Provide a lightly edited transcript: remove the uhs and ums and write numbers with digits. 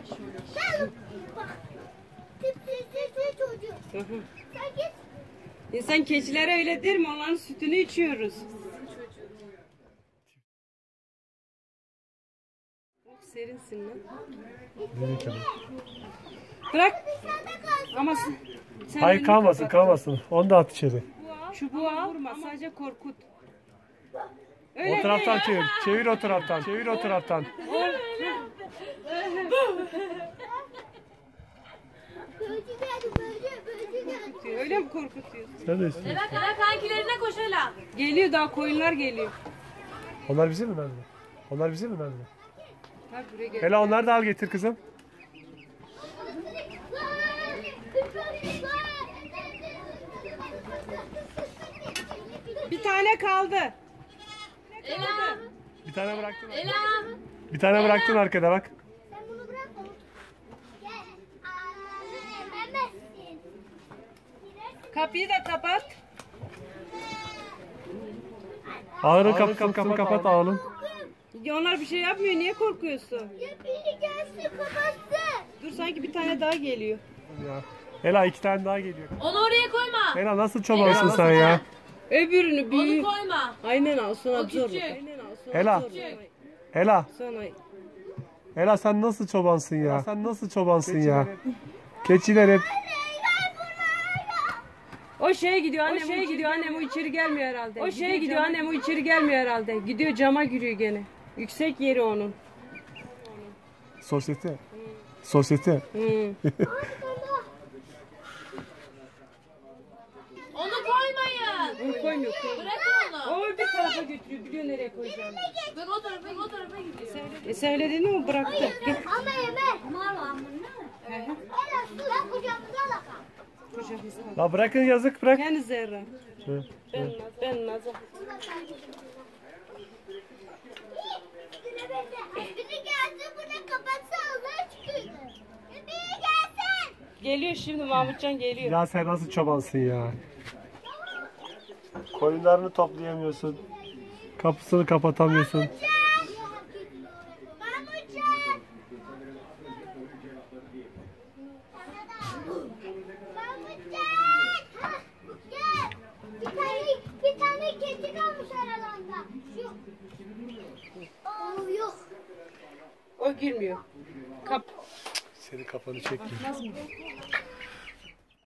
Gel bak. Tipsiz çocuk. Sen git. İnsan keçilere öyle der mi? Onların sütünü içiyoruz. Serinsin lan. Bırak. Ama sen Hayır kalmasın kalmasın. Onu da at içeri. çubuğa vurma, sadece korkut. Öyle O taraftan çevir. Çevir o taraftan. Çevir o taraftan. Böcü geldi. öyle mi korkutuyorsun? Sen de istiyorsun. Ela kankilerine koş Ela. Geliyor, daha koyunlar geliyor. Onlar bize mi nerede? Onlar bize mi nerede? Bak buraya gel. Ela onları da al getir kızım. Bir tane kaldı. Ela. Bir tane bıraktın. Ela. Bir tane bıraktın arkada bak. Sen bunu bırak onu. Gel. Ağzını ememezsin. Kapıyı da kapat. Ağırın kapısını kapat ağırın. Onlar bir şey yapmıyor. Niye korkuyorsun? Ya biri gelsin kapatsın. Dur, sanki bir tane daha geliyor. Ya. Ela 2 tane daha geliyor. Onu oraya koyma. Ela nasıl çobansın sen ya? Öbürünü Onu büyük. koyma. Aynen al, sonra O zor. küçük. Aynen al, sonra Ela. zor. Ela. Sonra. Ela sen nasıl çobansın ya? Sen nasıl çobansın ya? Keçiler hep. O şeye gidiyor annem, o içeri gelmiyor herhalde. O şeye gidiyor annem, o içeri gelmiyor herhalde. Gidiyor, cama giriyor gene. Yüksek yeri onun. Sosyete. Sosyete. Onu koymayın. Onu koymuyor. Bırakın onu. O bir tarafa götürüyor, biliyor nereye koyacağını. Bak o tarafa gidiyor. Sen öyle dedin mi, o bıraktı. Gel. Ama yeme. Ela su kucağımıza alalım. La bırakın yazık bırak. Yani Zerra. Ben Nazım. Biri gelsin bunu kapatsa Allah çıkıyor. Biri gelsin. Geliyor şimdi, Mahmutcan geliyor. Ya sen nasıl çobansın ya? Koyunlarını toplayamıyorsun. Kapısını kapatamıyorsun. Mahmutcan. Gel. Bir tane keçi kalmış aralarında. Şu. Yok. O girmiyor. Senin kafanı çekmiyor.